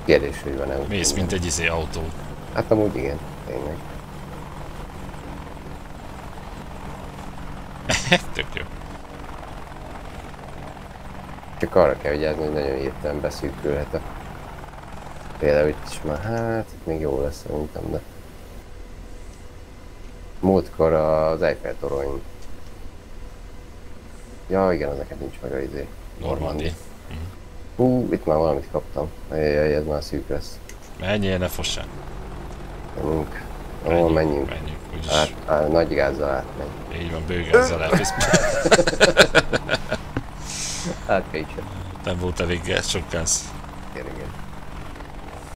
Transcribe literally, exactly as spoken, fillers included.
Kérdés, hogy van-e úgy. Mész, mint egy izé autó. Hát amúgy igen, tényleg. Tök jó. Csak arra kell vigyázni, hogy nagyon hirtelen beszűkülhet a... Például itt is már, hát itt még jó lesz szerintem, de... Múltkor az Eiffel torony... Ja igen, az neked nincs meg a izé. Normandy. Hú, itt már valamit kaptam. Jaj, ez már szűk lesz. Menjél, ne fossál. Menjünk. Ahol menjünk. Menjünk, úgyis. Át, á, nagy gázzal átmegy. Így van, bőgázzal elvisz. Hát kell is. Nem volt elég gáz, sok gáz.